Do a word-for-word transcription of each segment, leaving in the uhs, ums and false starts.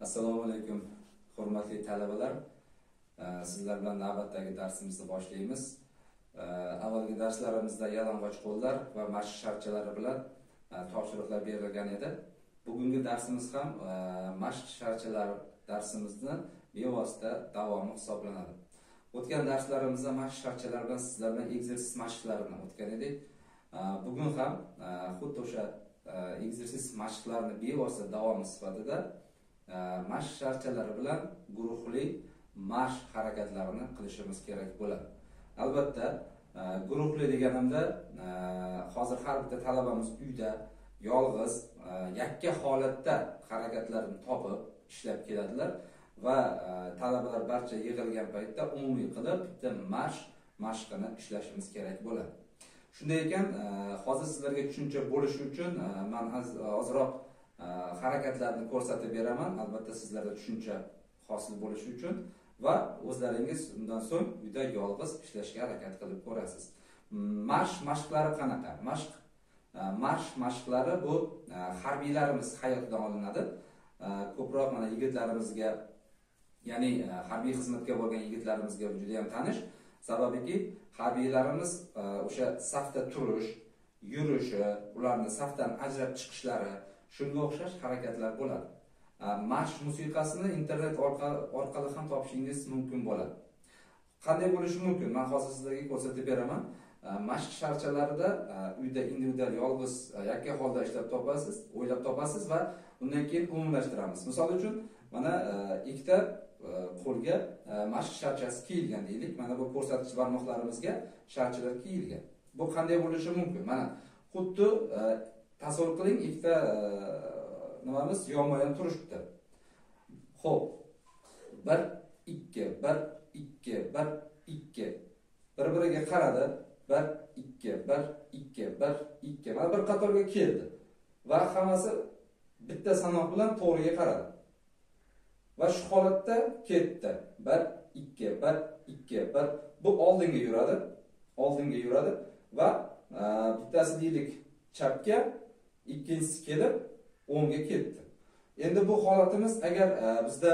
Assalomu alaykum, hurmatli talabalar. Sizlar bilan navbatdagi darsimizni boshlaymiz. Avvalgi darslarimizda yalang'och qo'llar va mashq sharchalari bilan topshiriqlar berilgan edi. Bugungi darsimiz ham mashq sharchalari darsimizni bevosita davomi hisoblanadi. O'tgan darslarimizda mashq sharchalari bilan sizlar bilan egzersiz mashqlarini o'tgan edik. Bugun ham xuddi o'sha egzersiz mashqlarni bevosita davomi sifatida mashq sharchalari bilan guruhli mashq harakatlarini qilishimiz kerak bo'ladi. Albatta, guruhli deganimda hozir har bitta talabamiz uyda yolg'iz, yakka holatda harakatlarni topib ishlab keladilar va talabalar barcha yig'ilgan paytda umumiy qilib bitta mashq mashqini ishlashimiz kerak bo'ladi. Shunday ekan, hozir sizlarga tushuncha bo'lishi uchun men ozroq harakatlarni ko'rsatib beraman, albatta sizlarda tushuncha hosil bo'lishi uchun va o'zlaringiz undan so'ng uyda yolg'iz ishlashga harakat qilib ko'rasiz. Mashq mashqlari qanaqa? Mashq mashq mashqlari bu harbiylarimiz hayotidan olinadi. Ko'proq mana yigitlarimizga, ya'ni harbiy xizmatga bo'lgan yigitlarimizga juda ham tanish. Sababiki harbiylarimiz o'sha safda turish, yurishi, ularni safdan ajrab chiqishlari, shunga o'xshash harakatlar bo'ladi. Mashq musiqasini internet orqali ham topishingiz mumkin bo'ladi. Qanday bo'lishi mumkin? Men hozir sizlarga ko'rsatib beraman. Mashq sharchalarida uyda individual yolg'iz yakka holda ishlab topasiz, o'ylab topasiz va undan keyin umumlashtiramiz. Misol uchun, mana ikkita qo'lga mashq sharchasi kiyilgan deylik. Mana bu ko'rsatkich barmoqlarimizga sharchalar kiyilgan. Bu qanday bo'lishi mumkin? Mana xuddi tasavvur qiling, ikkita nimamiz yonma-yon turibdi. Xo'p. bir ikki bir ikki bir ikki. Bir-biriga qaradi. bir ikki bir ikki bir ikki. Mana bir qatorga keldi. Va hammasi bitta sanoq bilan to'g'riga qaradi. Va shu holatda ketdi. bir ikki bir ikki bir. Bu oldinga yuradi. Oldinga yuradi va bittasi deylik chapga, ikkinchisi kelib o'ngga ketdi. Endi bu holatimiz agar bizda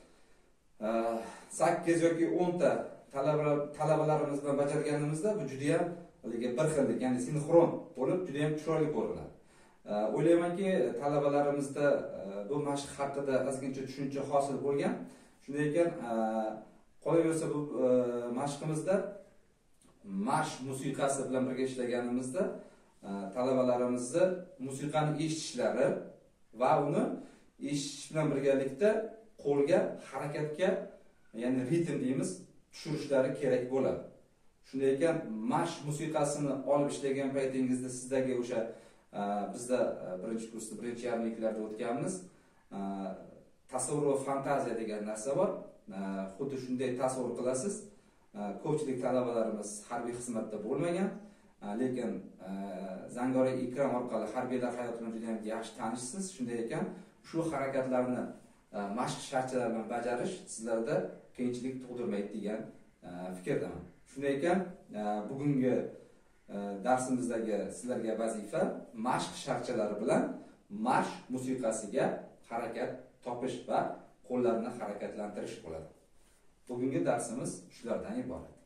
sakkiz yoki o'n ta talabalar talabalarimiz bilan bajarganimizda bu juda ham bir xillik, ya'ni sinxron bo'lib juda ham chiroyli ko'rinadi. O'ylaymanki, talabalarimizda bu mashq haqida ozgincha tushuncha hosil bo'lgan. Shunday ekan, qolaversa bu mashqimizda mashq musiqasi bilan birga ishlaganimizda talabalarimizni musiqani eshitishlari va uni eshitish bilan birgalikda qo'lga harakatga, ya'ni ritm deymiz, tushirishlari kerak bo'ladi. Shunday ekan, mashq musiqasini olib ishlagan paytingizda sizdagi o'sha bizda birinchi kursda, birinchi yarmiklarda o'tganmiz, tasavvur va fantaziya degan narsa bor. Xuddi shunday tasavvur qilasiz. Ko'pchilik talabalarimiz harbiy xizmatda bo'lmagan, lekin zangori ekran orqali harbiylar hayoti bilan juda ham yaxshi tanishsiz. Shunday ekan, shu harakatlarni mashq sharchalari bilan bajarish sizlarda qiyinchilik tug'dirmaydi degan fikrdaman. Shunday ekan, bugungi darsimizdagi sizlarga vazifa mashq sharchalari bilan mashq musiqasiga harakat topish va qo'llarni harakatlantirish bo'ladi. Bugungi darsimiz shulardan iborat.